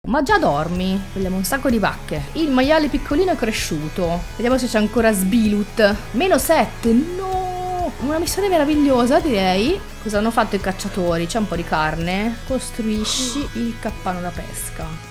ma già dormi? Vogliamo un sacco di vacche. Il maiale piccolino è cresciuto. Vediamo se c'è ancora Sbilut. -7, no! Una missione meravigliosa, direi. Cosa hanno fatto i cacciatori? C'è un po' di carne. Costruisci il cappano da pesca.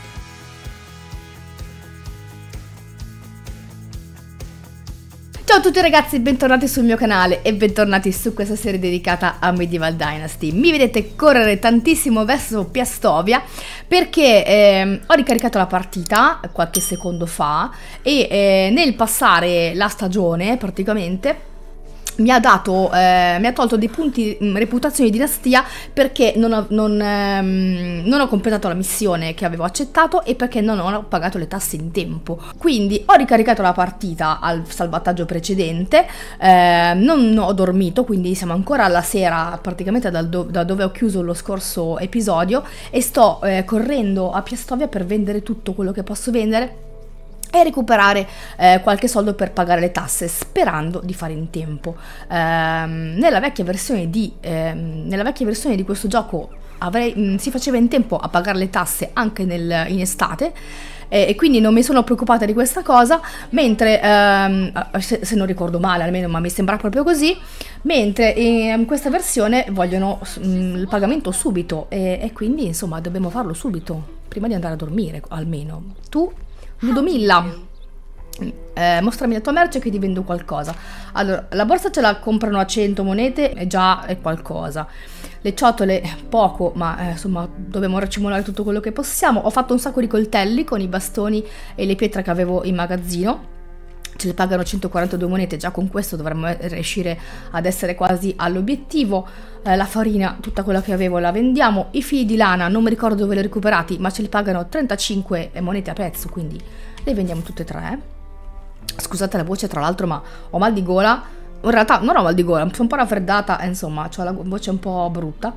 Ciao a tutti ragazzi, bentornati sul mio canale e bentornati su questa serie dedicata a Medieval Dynasty. Mi vedete correre tantissimo verso Piastovia perché ho ricaricato la partita qualche secondo fa e nel passare la stagione praticamente mi ha tolto dei punti reputazione di dinastia perché non ho completato la missione che avevo accettato e perché non ho pagato le tasse in tempo. Quindi ho ricaricato la partita al salvataggio precedente, non ho dormito, quindi siamo ancora alla sera praticamente da dove ho chiuso lo scorso episodio e sto correndo a Piastovia per vendere tutto quello che posso vendere e recuperare qualche soldo per pagare le tasse, sperando di fare in tempo. Nella vecchia versione di questo gioco si faceva in tempo a pagare le tasse anche in estate, e quindi non mi sono preoccupata di questa cosa, mentre se non ricordo male almeno, ma mi sembra proprio così, mentre in questa versione vogliono il pagamento subito e quindi insomma dobbiamo farlo subito prima di andare a dormire almeno. Tu Ludomilla, mostrami la tua merce che ti vendo qualcosa. Allora, la borsa ce la comprano a 100 monete e già è qualcosa. Le ciotole poco, ma insomma dobbiamo racimolare tutto quello che possiamo. Ho fatto un sacco di coltelli con i bastoni e le pietre che avevo in magazzino. Ce le pagano 142 monete, già con questo dovremmo riuscire ad essere quasi all'obiettivo. La farina, tutta quella che avevo la vendiamo. I fili di lana, non mi ricordo dove li ho recuperati, ma ce li pagano 35 monete a pezzo, quindi le vendiamo tutte e tre. Scusate la voce tra l'altro, ma ho mal di gola. In realtà non ho mal di gola, sono un po' raffreddata, insomma, ho la voce un po' brutta.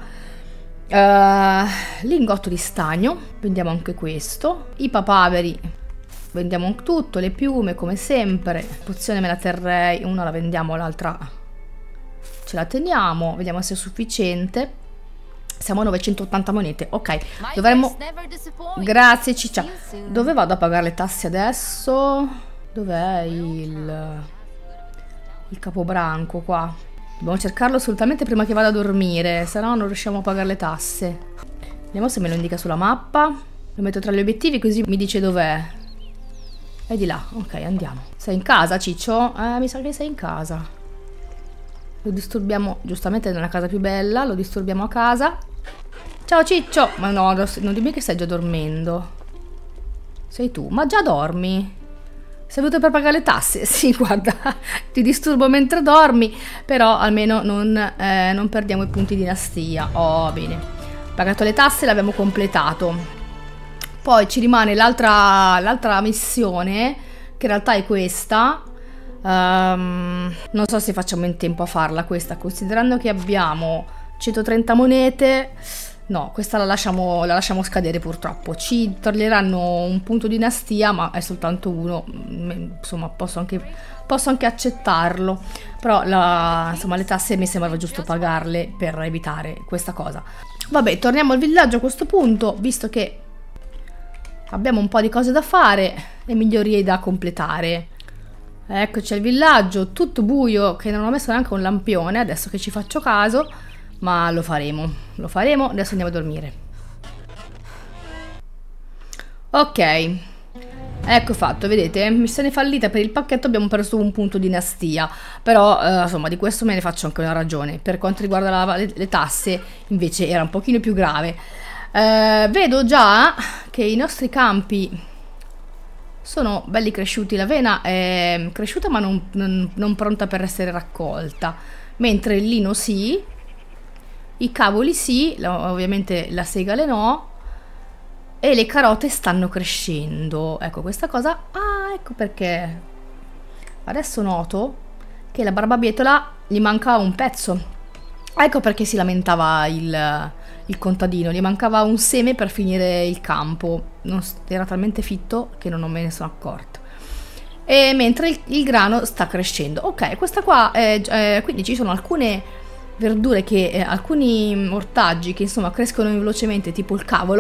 Lingotto di stagno, vendiamo anche questo. I papaveri, vendiamo tutto, le piume come sempre. Pozione me la terrei, una la vendiamo, l'altra ce la teniamo, vediamo se è sufficiente. Siamo a 980 monete, ok, dovremmo... Grazie ciccia. Dove vado a pagare le tasse adesso? Dov'è il capobranco qua? Dobbiamo cercarlo assolutamente prima che vada a dormire, se no non riusciamo a pagare le tasse. Vediamo se me lo indica sulla mappa. Lo metto tra gli obiettivi così mi dice dov'è. È di là, ok, andiamo. Sei in casa, Ciccio? Mi sa che sei in casa. Lo disturbiamo, giustamente nella casa più bella, lo disturbiamo a casa. Ciao Ciccio! Ma no, non dimmi che stai già dormendo. Sei tu, ma già dormi? Sei venuto per pagare le tasse? Sì, guarda, ti disturbo mentre dormi, però almeno non perdiamo i punti dinastia. Oh, bene. Pagato le tasse, l'abbiamo completato. Poi ci rimane l'altra missione, che in realtà è questa. Non so se facciamo in tempo a farla questa, considerando che abbiamo 130 monete. No, questa la lasciamo scadere purtroppo. Ci toglieranno un punto dinastia, ma è soltanto uno. Insomma, posso anche accettarlo. Però insomma, le tasse mi sembrava giusto pagarle per evitare questa cosa. Vabbè, torniamo al villaggio a questo punto, visto che abbiamo un po' di cose da fare e migliorie da completare. Eccoci al villaggio, tutto buio, che non ho messo neanche un lampione, adesso che ci faccio caso, ma lo faremo, adesso andiamo a dormire. Ok, ecco fatto, vedete, missione fallita per il pacchetto, abbiamo perso un punto dinastia, però insomma di questo me ne faccio anche una ragione. Per quanto riguarda le tasse invece era un pochino più grave. Vedo già che i nostri campi sono belli cresciuti, l'avena è cresciuta ma non pronta per essere raccolta, mentre il lino sì, i cavoli sì, ovviamente la segale no, e le carote stanno crescendo. Ecco questa cosa, ecco perché adesso noto che la barbabietola gli manca un pezzo. Ecco perché si lamentava il contadino, gli mancava un seme per finire il campo, era talmente fitto che non me ne sono accorto. E mentre il grano sta crescendo. Ok, questa qua quindi ci sono alcune verdure alcuni ortaggi che insomma crescono velocemente, tipo il cavolo,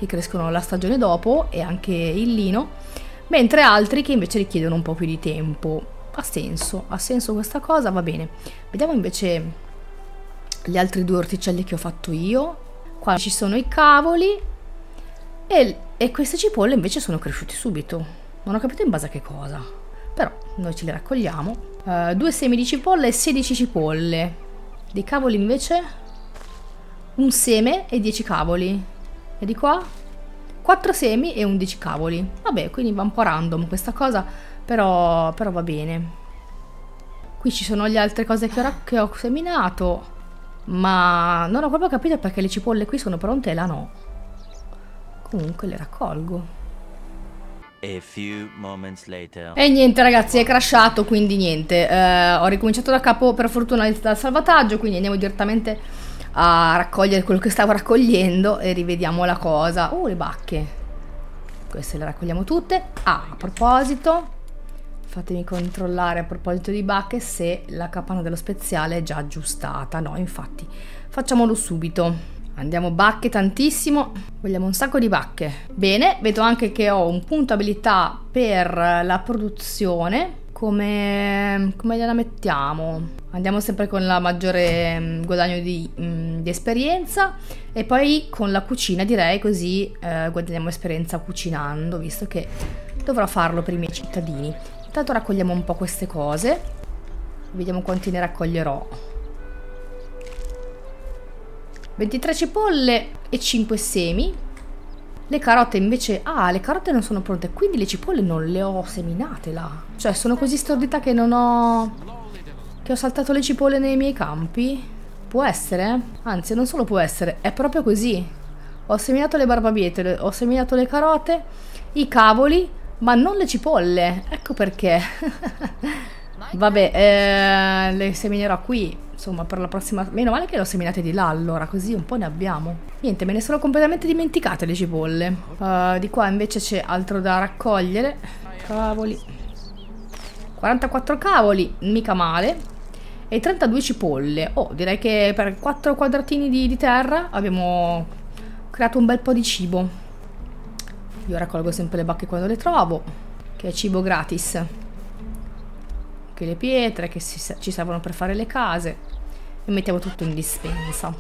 che crescono la stagione dopo, e anche il lino, mentre altri che invece richiedono un po' più di tempo. Ha senso questa cosa, va bene. Vediamo invece gli altri 2 orticelli che ho fatto io. Qua ci sono i cavoli e queste cipolle invece sono cresciute subito. Non ho capito in base a che cosa, però noi ce le raccogliamo. 2 semi di cipolla e 16 cipolle. Dei cavoli invece 1 seme e 10 cavoli. E di qua 4 semi e 11 cavoli. Vabbè, quindi va un po' random questa cosa, però va bene. Qui ci sono le altre cose che ho seminato, ma non ho proprio capito perché le cipolle qui sono pronte e là no. Comunque le raccolgo. A few moments later. E niente ragazzi, è crashato, quindi niente. Ho ricominciato da capo per fortuna dal salvataggio, quindi andiamo direttamente a raccogliere quello che stavo raccogliendo e rivediamo la cosa. Le bacche. Queste le raccogliamo tutte. A proposito, fatemi controllare a proposito di bacche se la capanna dello speziale è già aggiustata. No, infatti, facciamolo subito. Andiamo bacche tantissimo, vogliamo un sacco di bacche. Bene, vedo anche che ho un punto abilità per la produzione. Come gliela mettiamo? Andiamo sempre con la maggiore guadagno di esperienza, e poi con la cucina direi, così guadagniamo esperienza cucinando, visto che dovrò farlo per i miei cittadini. Intanto raccogliamo un po' queste cose, vediamo quanti ne raccoglierò. 23 cipolle e 5 semi. Le carote invece... le carote non sono pronte, quindi le cipolle non le ho seminate là. Cioè sono così stordita che non ho... che ho saltato le cipolle nei miei campi? Può essere? Anzi, non solo può essere, è proprio così. Ho seminato le barbabietole, ho seminato le carote, i cavoli, ma non le cipolle. Ecco perché. Vabbè, le seminerò qui, insomma, per la prossima... Meno male che le ho seminate di là, allora, così un po' ne abbiamo. Niente, me ne sono completamente dimenticate le cipolle. Di qua invece c'è altro da raccogliere. Cavoli. 44 cavoli, mica male. E 32 cipolle. Direi che per 4 quadratini di terra abbiamo creato un bel po' di cibo. Io raccolgo sempre le bacche quando le trovo, che è cibo gratis. Le pietre che ci servono per fare le case, e mettiamo tutto in dispensa.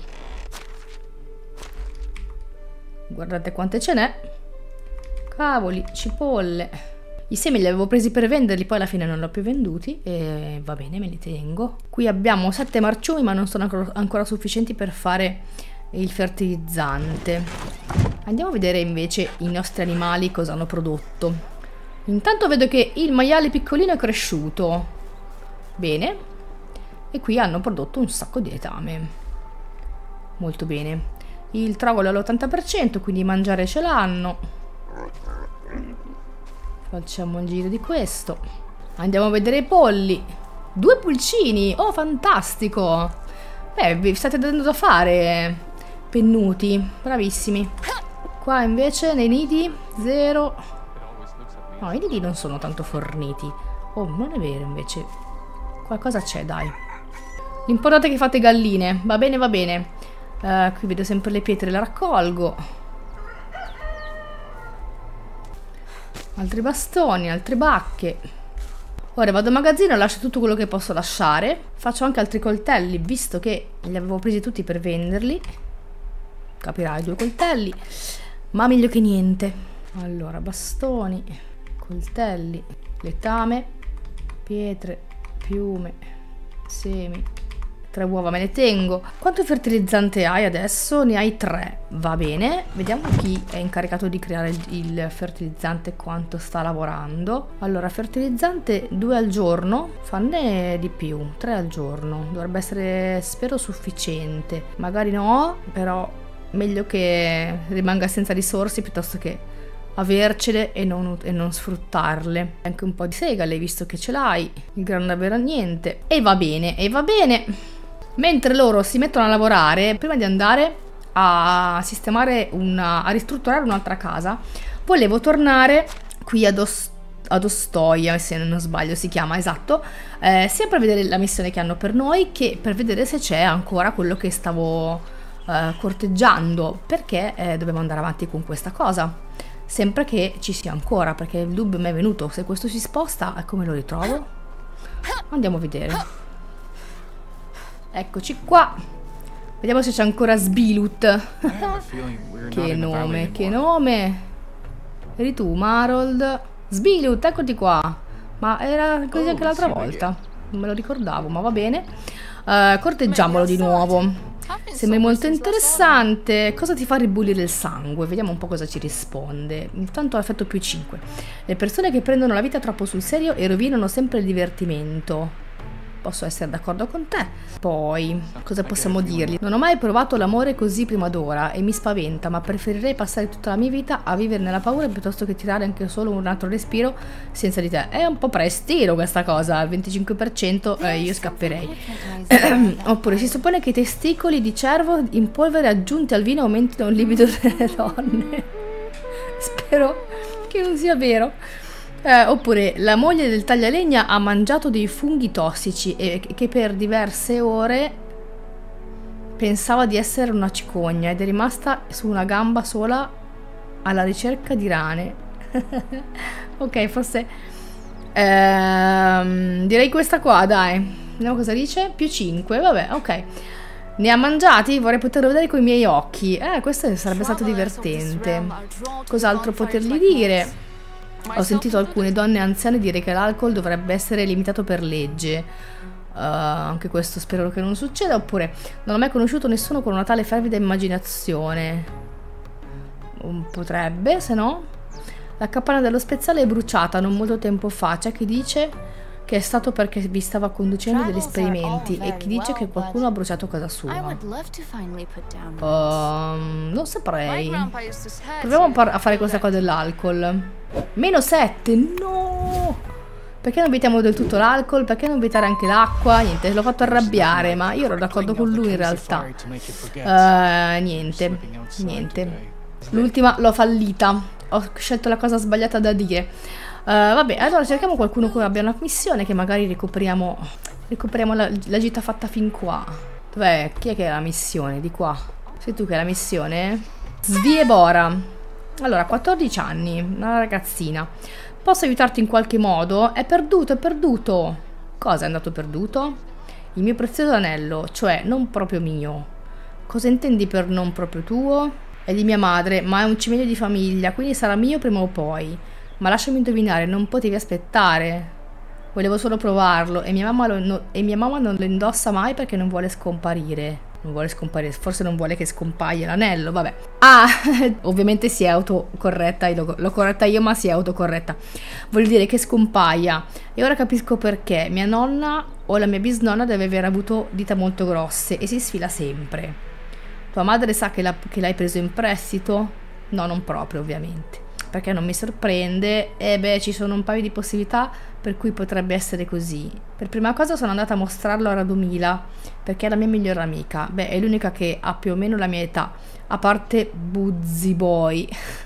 Guardate quante ce n'è. Cavoli, cipolle. I semi li avevo presi per venderli, poi alla fine non li ho più venduti e va bene, me li tengo. Qui abbiamo 7 marciumi, ma non sono ancora sufficienti per fare il fertilizzante. Andiamo a vedere invece i nostri animali cosa hanno prodotto. Intanto vedo che il maiale piccolino è cresciuto. Bene, e qui hanno prodotto un sacco di letame. Molto bene. Il trogolo è all'80%, quindi mangiare ce l'hanno. Facciamo un giro di questo. Andiamo a vedere i polli. 2 pulcini, oh fantastico. Vi state dando da fare, pennuti, bravissimi. Qua invece nei nidi 0. No, i nidi non sono tanto forniti. Non è vero invece. Qualcosa c'è, dai. L'importante è che fate galline. Va bene, va bene. Qui vedo sempre le pietre, le raccolgo. Altri bastoni, altre bacche. Ora vado al magazzino, lascio tutto quello che posso lasciare. Faccio anche altri coltelli, visto che li avevo presi tutti per venderli. Capirai, 2 coltelli. Ma meglio che niente. Allora, bastoni, coltelli, letame, pietre, piume, semi, 3 uova me ne tengo. Quanto fertilizzante hai adesso? Ne hai 3, va bene. Vediamo chi è incaricato di creare il fertilizzante, quanto sta lavorando. Allora, fertilizzante 2 al giorno, fanne di più, 3 al giorno. Dovrebbe essere, spero, sufficiente. Magari no, però meglio che rimanga senza risorse piuttosto che avercele e non sfruttarle. Anche un po' di segale, visto che ce l'hai. Il grano davvero niente. E va bene, e va bene. Mentre loro si mettono a lavorare, prima di andare a sistemare a ristrutturare un'altra casa, volevo tornare qui ad Ostoia, se non sbaglio si chiama, esatto, sia per vedere la missione che hanno per noi, che per vedere se c'è ancora quello che stavo corteggiando, perché dobbiamo andare avanti con questa cosa, sempre che ci sia ancora, perché il dubbio mi è venuto, se questo si sposta, come lo ritrovo? Andiamo a vedere. Eccoci qua. Vediamo se c'è ancora Sbilut. Che nome, che nome. Eri tu, Marold. Sbilut, eccoti qua. Ma era così anche l'altra volta. Non me lo ricordavo, ma va bene. Corteggiamolo di nuovo. Sembra molto interessante. Cosa ti fa ribollire il sangue? Vediamo un po' cosa ci risponde. Intanto effetto più 5. Le persone che prendono la vita troppo sul serio e rovinano sempre il divertimento. Posso essere d'accordo con te. Poi, cosa possiamo dirgli? Non ho mai provato l'amore così prima d'ora e mi spaventa, ma preferirei passare tutta la mia vita a vivere nella paura piuttosto che tirare anche solo un altro respiro senza di te. È un po' prestino questa cosa, al 25% io scapperei. Oppure si suppone che i testicoli di cervo in polvere aggiunti al vino aumentino il libido delle donne. Spero che non sia vero. Oppure la moglie del taglialegna ha mangiato dei funghi tossici e che per diverse ore pensava di essere una cicogna ed è rimasta su una gamba sola alla ricerca di rane. Ok, forse direi questa qua, dai. Vediamo cosa dice. Più 5, vabbè, ok. Ne ha mangiati? Vorrei poterlo vedere con i miei occhi. Questo sarebbe stato divertente. Cos'altro potergli dire? Ho sentito alcune donne anziane dire che l'alcol dovrebbe essere limitato per legge. Anche questo spero che non succeda. Oppure non ho mai conosciuto nessuno con una tale fervida immaginazione. Potrebbe, se no. La capanna dello speziale è bruciata non molto tempo fa. C'è chi dice che è stato perché vi stava conducendo degli esperimenti e chi dice che qualcuno ha bruciato casa sua. Non saprei. Proviamo a fare questa cosa dell'alcol. -7, no! Perché non vietiamo del tutto l'alcol? Perché non vietare anche l'acqua? Niente, l'ho fatto arrabbiare, ma io ero d'accordo con lui in realtà. Niente. L'ultima l'ho fallita. Ho scelto la cosa sbagliata da dire. Vabbè, allora cerchiamo qualcuno che abbia una missione, che magari ricopriamo la gita fatta fin qua. Dov'è? Chi è che ha la missione? Di qua. Sei tu che hai la missione? Sviebora. Allora, 14 anni, una ragazzina. Posso aiutarti in qualche modo? È perduto, è perduto. Cosa è andato perduto? Il mio prezioso anello, cioè non proprio mio. Cosa intendi per non proprio tuo? È di mia madre, ma è un cimelio di famiglia, quindi sarà mio prima o poi. Ma lasciami indovinare, non potevi aspettare. Volevo solo provarlo e mia mamma non lo indossa mai perché non vuole scomparire. Non vuole scomparire, forse non vuole che scompaia l'anello, vabbè. Ovviamente si è autocorretta, l'ho corretta io, ma si è autocorretta. Vuol dire che scompaia. E ora capisco perché. Mia nonna o la mia bisnonna deve aver avuto dita molto grosse e si sfila sempre. Tua madre sa che l'hai preso in prestito? No, non proprio, ovviamente. Perché non mi sorprende. Ci sono un paio di possibilità per cui potrebbe essere così. Per prima cosa sono andata a mostrarlo a Radomila, perché è la mia migliore amica. È l'unica che ha più o meno la mia età, a parte Buzzy Boy.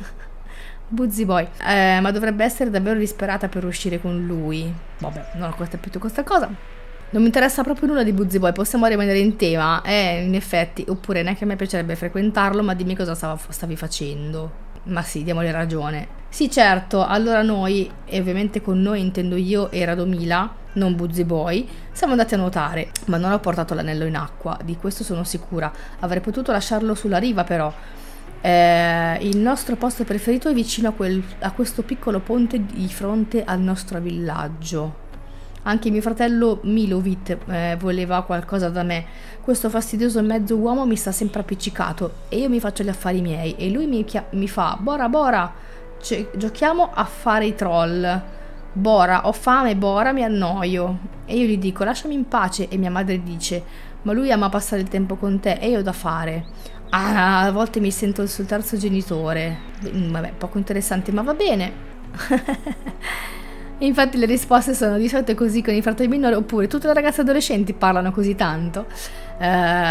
Buzzy Boy. Ma dovrebbe essere davvero disperata per uscire con lui. Vabbè, non ho capito questa cosa. Non mi interessa proprio nulla di Buzzy Boy, possiamo rimanere in tema? In effetti, oppure neanche a me piacerebbe frequentarlo, ma dimmi cosa stavi facendo. Ma sì, diamogli ragione. Sì, certo, allora noi, e ovviamente con noi intendo io e Radomila, non Buzzy Boy, siamo andati a nuotare, ma non ho portato l'anello in acqua, di questo sono sicura. Avrei potuto lasciarlo sulla riva però. Il nostro posto preferito è vicino a questo piccolo ponte di fronte al nostro villaggio. Anche mio fratello Milovit voleva qualcosa da me. Questo fastidioso mezzo uomo mi sta sempre appiccicato e io mi faccio gli affari miei e lui mi fa Bora Bora, giochiamo a fare i troll. Bora, ho fame, Bora, mi annoio. E io gli dico lasciami in pace e mia madre dice ma lui ama passare il tempo con te e io ho da fare. A volte mi sento sul terzo genitore. Vabbè, poco interessante, ma va bene. Infatti le risposte sono di solito così con i fratelli minori, oppure tutte le ragazze adolescenti parlano così tanto.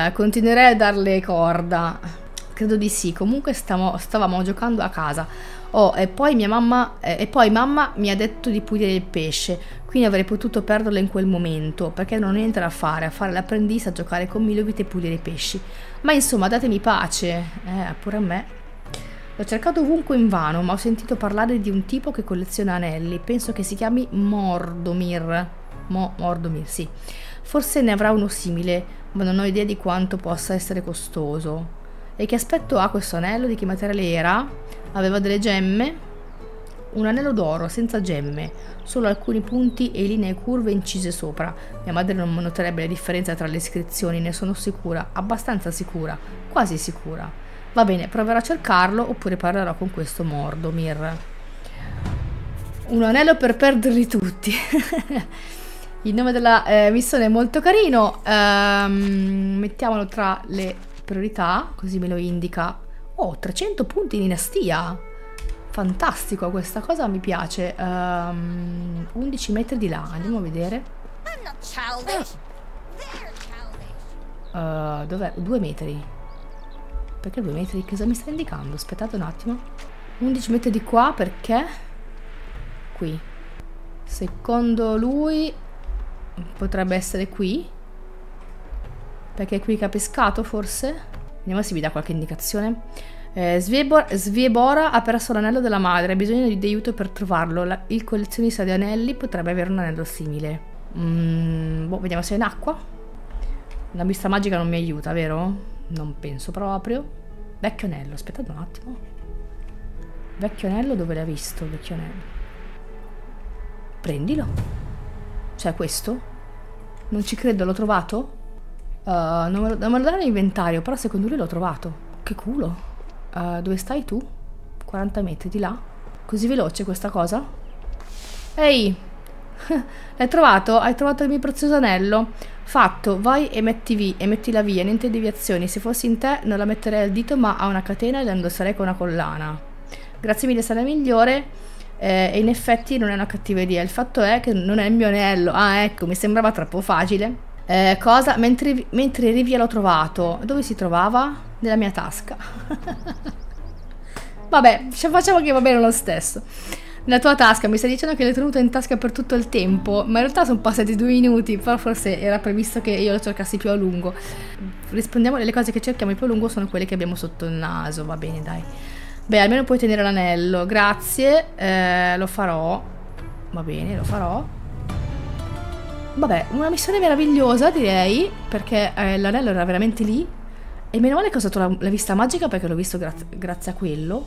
Continuerei a darle corda. Credo di sì. Comunque stavamo giocando a casa. Oh, e poi mamma mi ha detto di pulire il pesce, quindi avrei potuto perderlo in quel momento, perché non ho niente da fare, a fare l'apprendista, a giocare con Milovit e pulire i pesci. Ma insomma, datemi pace, pure a me. L'ho cercato ovunque invano, ma ho sentito parlare di un tipo che colleziona anelli, penso che si chiami Mordomir. Mordomir, sì. Forse ne avrà uno simile, ma non ho idea di quanto possa essere costoso. E che aspetto ha questo anello? Di che materiale era? Aveva delle gemme? Un anello d'oro, senza gemme, solo alcuni punti e linee curve incise sopra. Mia madre non noterebbe la differenza tra le iscrizioni, ne sono sicura, abbastanza sicura, quasi sicura. Va bene, proverò a cercarlo oppure parlerò con questo Mordomir. Un anello per perderli tutti. Il nome della missione è molto carino, mettiamolo tra le priorità, così me lo indica. Oh, 300 punti di dinastia. Fantastico, questa cosa mi piace. 11 metri di là, andiamo a vedere. Dov'è? 2 metri. Perché 2 metri? Cosa mi sta indicando? Aspettate un attimo. 11 metri di qua, perché? Qui. Secondo lui potrebbe essere qui. Perché è qui che ha pescato, forse? Vediamo se mi dà qualche indicazione. Sviebora ha perso l'anello della madre, ha bisogno di aiuto per trovarlo. Il collezionista di anelli potrebbe avere un anello simile. Boh, vediamo se è in acqua. La vista magica non mi aiuta, vero? Non penso proprio. Vecchio anello, aspettate un attimo. Vecchio anello, dove l'hai visto? Vecchio anello. Prendilo. Cioè questo? Non ci credo, l'ho trovato? Non me lo dà nell'inventario, però secondo lui l'ho trovato. Che culo. Dove stai tu? 40 metri di là. Così veloce questa cosa? Ehi! L'hai trovato? Hai trovato il mio prezioso anello? Fatto, vai e mettila via, niente deviazioni. Se fossi in te non la metterei al dito ma a una catena e la indosserei con una collana. Grazie mille, sei la migliore. E in effetti non è una cattiva idea. Il fatto è che non è il mio anello. Ah, ecco, mi sembrava troppo facile. Cosa? Mentre Rivia l'ho trovato. Dove si trovava? Nella mia tasca. Vabbè, facciamo che va bene lo stesso. Nella tua tasca, mi stai dicendo che l'hai tenuta in tasca per tutto il tempo, ma in realtà sono passati 2 minuti, però forse era previsto che io lo cercassi più a lungo. Rispondiamo, le cose che cerchiamo più a lungo sono quelle che abbiamo sotto il naso, va bene, dai. Beh, almeno puoi tenere l'anello, grazie, lo farò. Va bene, lo farò. Vabbè, una missione meravigliosa, direi, perché l'anello era veramente lì. E meno male che ho usato la vista magica, perché l'ho visto grazie a quello.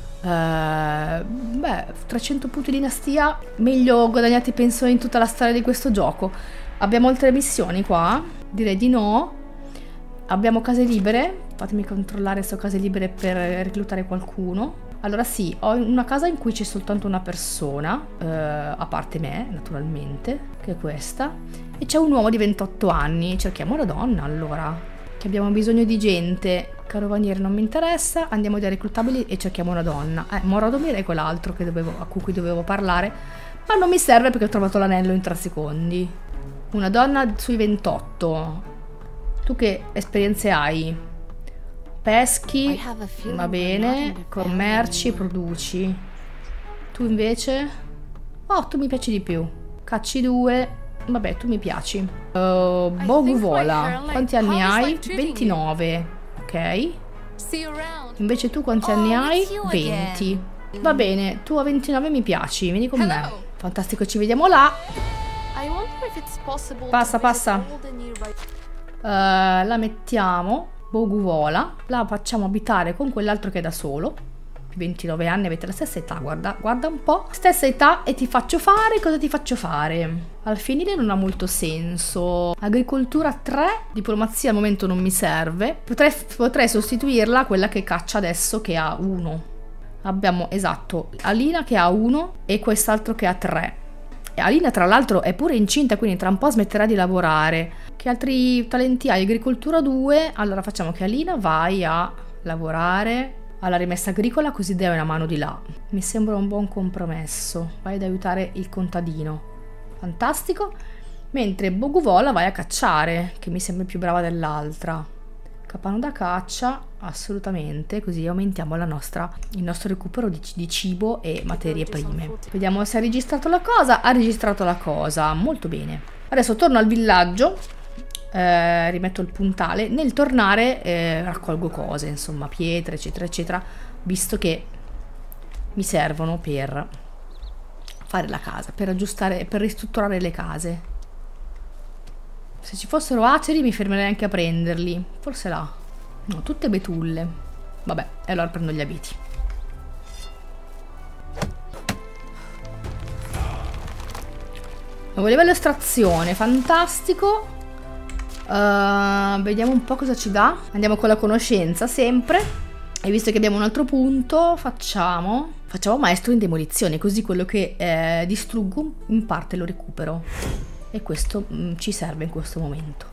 Beh, 300 punti di dinastia, meglio guadagnati penso in tutta la storia di questo gioco. Abbiamo altre missioni qua? Direi di no. Abbiamo case libere. Fatemi controllare se ho case libere per reclutare qualcuno. Allora sì, ho una casa in cui c'è soltanto una persona, a parte me, naturalmente, che è questa. E c'è un uomo di 28 anni. Cerchiamo una donna, allora. Che abbiamo bisogno di gente. Carovaniere non mi interessa. Andiamo dai reclutabili e cerchiamo una donna. Mordomir è quell'altro a cui dovevo parlare. Ma non mi serve perché ho trovato l'anello in 3 secondi. Una donna sui 28. Tu che esperienze hai? Peschi, va bene, commerci, produci. Tu invece? Oh, tu mi piaci di più. Cacci 2, vabbè, tu mi piaci. Boguvola, quanti anni hai? 29, ok. Invece tu quanti anni hai? 20. Va bene, tu a 29 mi piaci, vieni con me. Fantastico, ci vediamo là. Passa, passa. La mettiamo. Boguvola, la facciamo abitare con quell'altro che è da solo. 29 anni, avete la stessa età, guarda un po'. Stessa età e ti faccio fare, cosa ti faccio fare? Al finire non ha molto senso. Agricoltura 3, diplomazia al momento non mi serve. Potrei sostituirla a quella che caccia adesso che ha 1. Abbiamo, esatto, Alina che ha 1 e quest'altro che ha 3. E Alina tra l'altro è pure incinta, quindi tra un po' smetterà di lavorare. Che altri talenti hai? Agricoltura 2. Allora facciamo che Alina vai a lavorare alla rimessa agricola, così dai una mano di là. Mi sembra un buon compromesso. Vai ad aiutare il contadino. Fantastico. Mentre Boguvola vai a cacciare, che mi sembra più brava dell'altra. Capano da caccia. assolutamente, così aumentiamo il nostro recupero di cibo e materie prime. Vediamo se ha registrato la cosa. Ha registrato la cosa, molto bene. Adesso torno al villaggio, rimetto il puntale. Nel tornare raccolgo cose, insomma, pietre, eccetera, eccetera, visto che mi servono per fare la casa, per aggiustare, per ristrutturare le case. Se ci fossero aceri mi fermerei anche a prenderli. Forse là. No, tutte betulle. Vabbè, e allora prendo gli abiti. Nuovo livello estrazione, fantastico. Vediamo un po' cosa ci dà. Andiamo con la conoscenza sempre. E visto che abbiamo un altro punto, facciamo maestro in demolizione, così quello che distruggo in parte lo recupero. E questo ci serve in questo momento.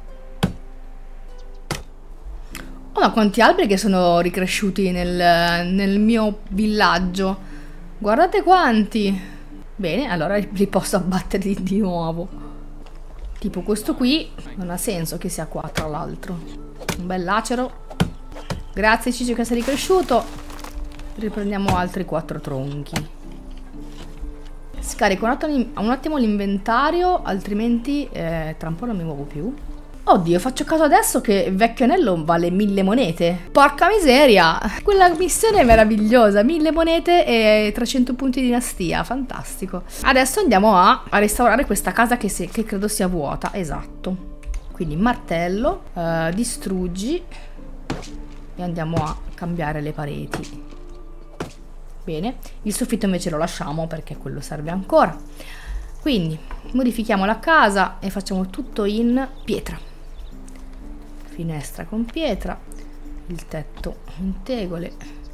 Oh, ma quanti alberi che sono ricresciuti nel mio villaggio. Guardate quanti. Bene, allora li posso abbattere di nuovo. Tipo questo qui, non ha senso che sia qua tra l'altro. Un bel lacero. Grazie Ciccio che sei ricresciuto. Riprendiamo altri 4 tronchi. Scarico un attimo l'inventario, altrimenti tra un po' non mi muovo più. Oddio, faccio caso adesso che il vecchio anello vale 1000 monete. Porca miseria! Quella missione è meravigliosa. 1000 monete e 300 punti di dinastia. Fantastico. Adesso andiamo a restaurare questa casa che credo sia vuota. Esatto. Quindi martello, distruggi. E andiamo a cambiare le pareti. Bene, il soffitto invece lo lasciamo perché quello serve ancora. Quindi modifichiamo la casa e facciamo tutto in pietra. Finestra con pietra, il tetto in tegole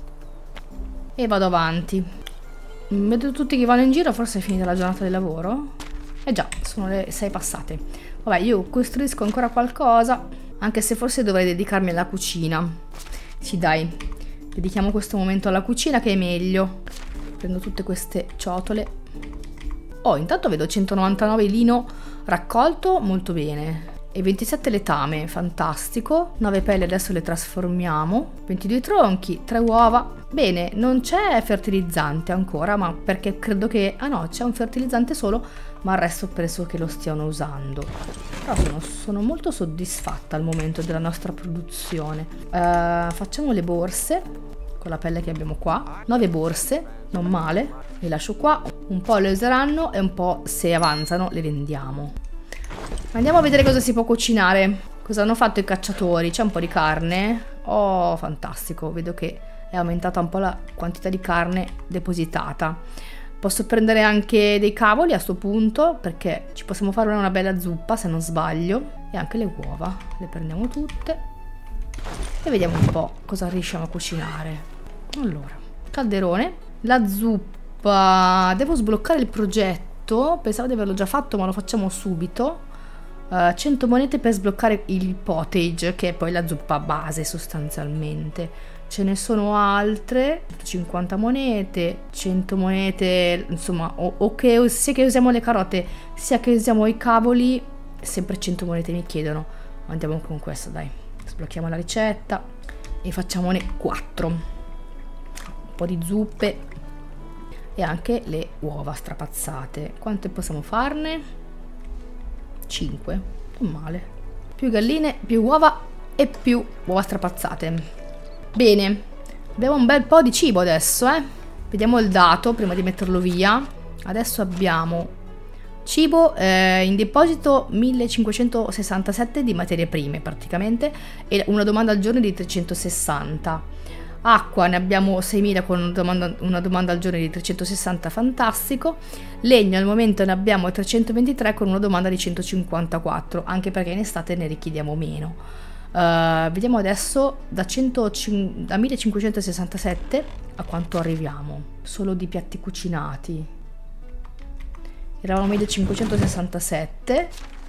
e vado avanti. Vedo tutti che vanno in giro, forse è finita la giornata di lavoro. Eh già, sono le 6 passate. Vabbè, io costruisco ancora qualcosa, anche se forse dovrei dedicarmi alla cucina. Sì, dai, dedichiamo questo momento alla cucina che è meglio. Prendo tutte queste ciotole. Oh, intanto vedo 199 lino raccolto, molto bene. E 27 letame, fantastico. 9 pelle adesso le trasformiamo. 22 tronchi, 3 uova. Bene, non c'è fertilizzante ancora, ma perché credo che... Ah no, c'è un fertilizzante solo, ma il resto penso che lo stiano usando. Però sono molto soddisfatta al momento della nostra produzione. Facciamo le borse con la pelle che abbiamo qua. 9 borse, non male. Le lascio qua. Un po' le useranno e un po', se avanzano, le vendiamo. Andiamo a vedere cosa si può cucinare. Cosa hanno fatto i cacciatori? C'è un po' di carne. Oh, fantastico. Vedo che è aumentata un po' la quantità di carne depositata. Posso prendere anche dei cavoli a sto punto, perché ci possiamo fare una bella zuppa, se non sbaglio. E anche le uova. Le prendiamo tutte. E vediamo un po' cosa riusciamo a cucinare. Allora, calderone. La zuppa. Devo sbloccare il progetto. Pensavo di averlo già fatto, ma lo facciamo subito. 100 monete per sbloccare il pottage, che è poi la zuppa base sostanzialmente. Ce ne sono altre, 50 monete, 100 monete, insomma, o che sia che usiamo le carote sia che usiamo i cavoli, sempre 100 monete mi chiedono. Andiamo con questo, dai. Sblocchiamo la ricetta e facciamone 4. Un po' di zuppe e anche le uova strapazzate. Quante possiamo farne? 5, non male. Più galline, più uova e più uova strapazzate. Bene, abbiamo un bel po' di cibo adesso, Vediamo il dato prima di metterlo via. Adesso abbiamo cibo in deposito 1567 di materie prime praticamente, e una domanda al giorno di 360. Acqua ne abbiamo 6.000 con una domanda al giorno di 360, fantastico. Legno al momento ne abbiamo 323 con una domanda di 154, anche perché in estate ne richiediamo meno. Vediamo adesso da 1567 a quanto arriviamo, solo di piatti cucinati. Eravamo 1567,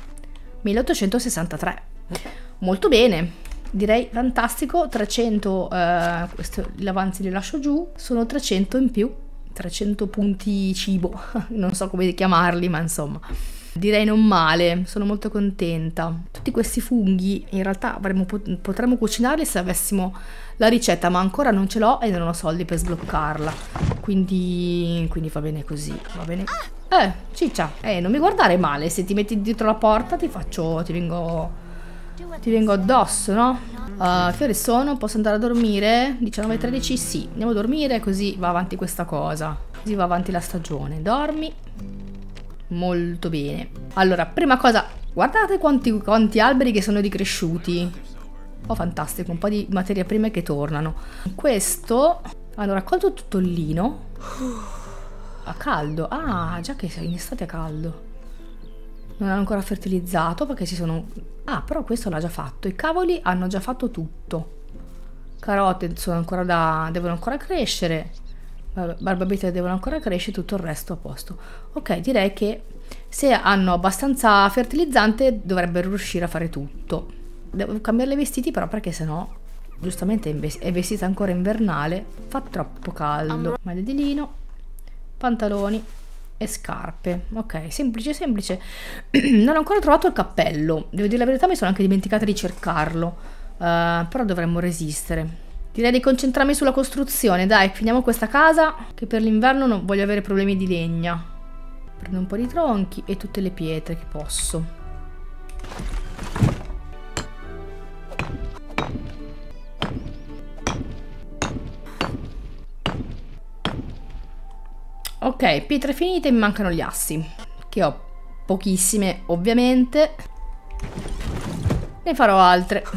1863. Molto bene. Direi fantastico. 300, gli avanzi li lascio giù, sono 300 in più, 300 punti cibo, non so come chiamarli, ma insomma. Direi non male, sono molto contenta. Tutti questi funghi in realtà potremmo cucinarli se avessimo la ricetta, ma ancora non ce l'ho e non ho soldi per sbloccarla. Quindi va bene così, va bene. Ciccia, non mi guardare male, se ti metti dietro la porta ti vengo addosso, no? Che ore sono? Posso andare a dormire? 19:13? Sì, andiamo a dormire così va avanti questa cosa. Così va avanti la stagione. Dormi. Molto bene. Allora, prima cosa, guardate quanti alberi che sono ricresciuti. Oh, fantastico, un po' di materie prime che tornano. Questo, hanno raccolto tutto il lino. A caldo. Ah, già che in estate a caldo. Non hanno ancora fertilizzato perché si sono... Ah, però questo l'ha già fatto. I cavoli hanno già fatto tutto. Carote sono ancora devono ancora crescere. Barbabietole devono ancora crescere, tutto il resto a posto. Ok, direi che se hanno abbastanza fertilizzante dovrebbero riuscire a fare tutto. Devo cambiare i vestiti però perché sennò giustamente è vestita ancora invernale, fa troppo caldo. Maglia di lino, pantaloni e scarpe. Ok, semplice semplice. Non ho ancora trovato il cappello, devo dire la verità, mi sono anche dimenticata di cercarlo, però dovremmo resistere. Direi di concentrarmi sulla costruzione. Dai, finiamo questa casa, che per l'inverno non voglio avere problemi di legna. Prendo un po' di tronchi e tutte le pietre che posso. Ok, pietre finite, mi mancano gli assi, che ho pochissime ovviamente. Ne farò altre.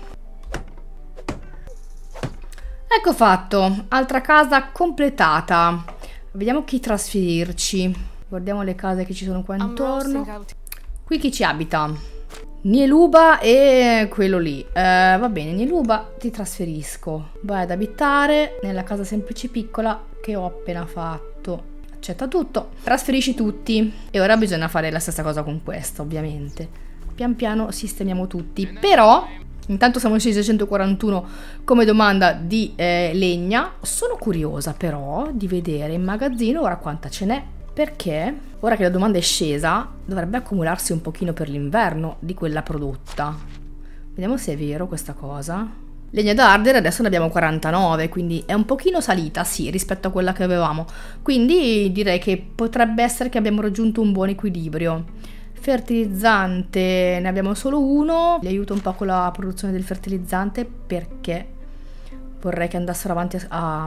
Ecco fatto, altra casa completata. Vediamo chi trasferirci. Guardiamo le case che ci sono qua intorno. Qui chi ci abita? Nieluba e quello lì. Va bene, Nieluba, ti trasferisco. Vai ad abitare nella casa semplice piccola che ho appena fatto. Accetta tutto. Trasferisci tutti. E ora bisogna fare la stessa cosa con questa, ovviamente. Pian piano sistemiamo tutti. Però... intanto siamo scesi a 141 come domanda di legna. Sono curiosa però di vedere in magazzino ora quanta ce n'è, perché ora che la domanda è scesa dovrebbe accumularsi un pochino per l'inverno di quella prodotta. Vediamo se è vero questa cosa. Legna da ardere adesso ne abbiamo 49, quindi è un pochino salita, sì, rispetto a quella che avevamo. Quindi direi che potrebbe essere che abbiamo raggiunto un buon equilibrio. Fertilizzante ne abbiamo solo uno, li aiuto un po' con la produzione del fertilizzante perché vorrei che andassero avanti a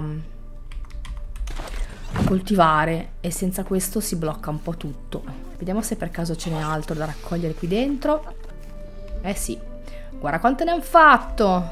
coltivare, e senza questo si blocca un po' tutto. Vediamo se per caso ce n'è altro da raccogliere qui dentro. Eh sì, guarda quante ne hanno fatto,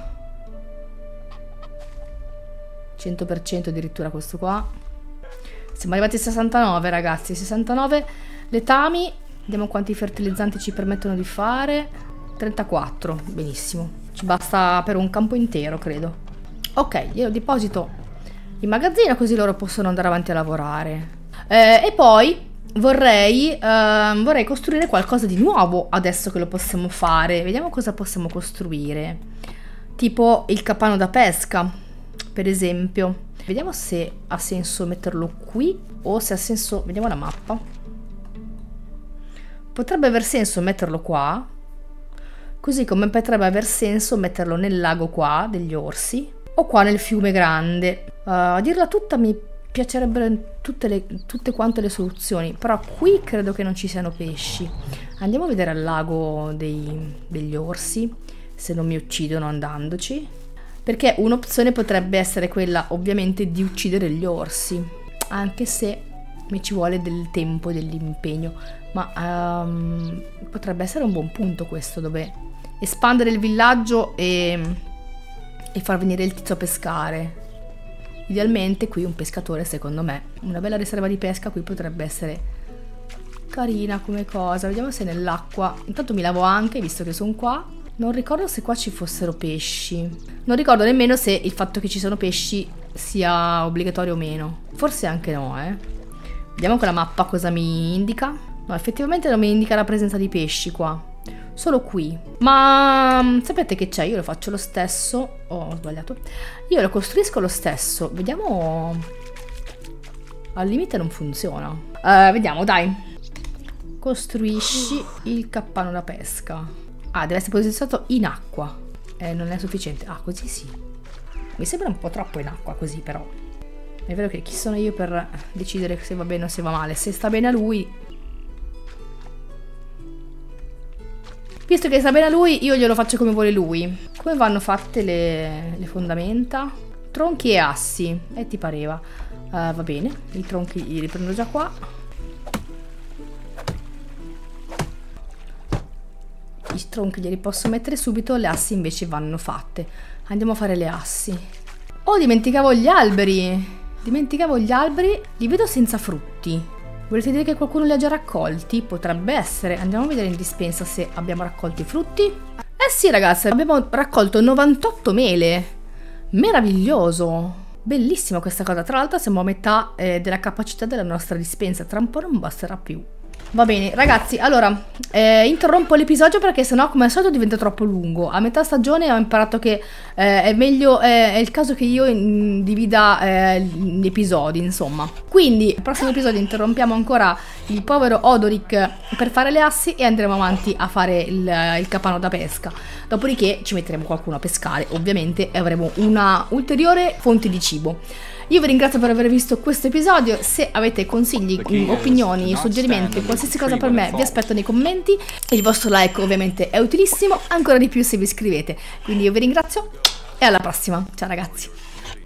100% addirittura questo qua. Siamo arrivati a 69 ragazzi, 69 letami. Vediamo quanti fertilizzanti ci permettono di fare. 34, benissimo. Ci basta per un campo intero, credo. Ok, io lo deposito in magazzino così loro possono andare avanti a lavorare. E poi vorrei costruire qualcosa di nuovo adesso che lo possiamo fare. Vediamo cosa possiamo costruire. Tipo il capanno da pesca, per esempio. Vediamo se ha senso metterlo qui o se ha senso... Vediamo la mappa. Potrebbe aver senso metterlo qua, così come potrebbe aver senso metterlo nel lago qua degli orsi o qua nel fiume grande. A dirla tutta mi piacerebbero tutte quante le soluzioni, però qui credo che non ci siano pesci. Andiamo a vedere al lago degli orsi, se non mi uccidono andandoci, perché un'opzione potrebbe essere quella ovviamente di uccidere gli orsi, anche se mi ci vuole del tempo e dell'impegno, ma potrebbe essere un buon punto questo, dove espandere il villaggio e far venire il tizio a pescare. Idealmente qui un pescatore, secondo me, una bella riserva di pesca qui potrebbe essere carina come cosa. Vediamo se nell'acqua, intanto mi lavo anche visto che sono qua. Non ricordo se qua ci fossero pesci, non ricordo nemmeno se il fatto che ci sono pesci sia obbligatorio o meno, forse anche no, Vediamo con la mappa cosa mi indica. No, effettivamente non mi indica la presenza di pesci qua, solo qui. Ma sapete che c'è? Io lo faccio lo stesso. Oh, ho sbagliato. Io lo costruisco lo stesso. Vediamo. Al limite non funziona. Vediamo, dai. Costruisci il cappano da pesca. Ah, deve essere posizionato in acqua. Non è sufficiente. Ah, così sì. Mi sembra un po' troppo in acqua così, però. È vero che chi sono io per decidere se va bene o se va male. Se sta bene a lui. Visto che sta bene a lui, io glielo faccio come vuole lui. Come vanno fatte le fondamenta? Tronchi e assi. Ti pareva. Va bene, i tronchi li riprendo già qua. I tronchi glieli posso mettere subito, le assi invece vanno fatte. Andiamo a fare le assi. Oh, dimenticavo gli alberi. Dimenticavo gli alberi. Li vedo senza frutti. Volete dire che qualcuno li ha già raccolti? Potrebbe essere. Andiamo a vedere in dispensa se abbiamo raccolto i frutti. Sì ragazzi, abbiamo raccolto 98 mele. Meraviglioso. Bellissima questa cosa. Tra l'altro siamo a metà della capacità della nostra dispensa. Tra un po' non basterà più. Va bene ragazzi, allora interrompo l'episodio perché sennò come al solito diventa troppo lungo. A metà stagione ho imparato che è meglio, è il caso che io divida gli episodi, insomma. Quindi nel prossimo episodio interrompiamo ancora il povero Odoric per fare le assi e andremo avanti a fare il capanno da pesca. Dopodiché ci metteremo qualcuno a pescare ovviamente e avremo una ulteriore fonte di cibo. Io vi ringrazio per aver visto questo episodio. Se avete consigli, opinioni, suggerimenti, qualsiasi cosa per me, vi aspetto nei commenti. Il vostro like ovviamente è utilissimo, ancora di più se vi iscrivete. Quindi io vi ringrazio e alla prossima. Ciao ragazzi.